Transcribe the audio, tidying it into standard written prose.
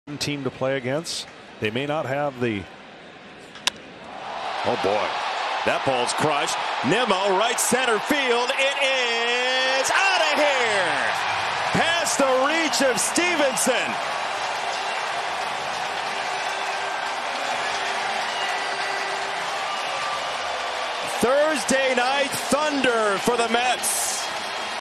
team to play against. They may not have the. Oh boy, that ball's crushed. Nimmo, right center field. It is out of here. Past the reach of Stevenson. Thursday night thunder for the Mets.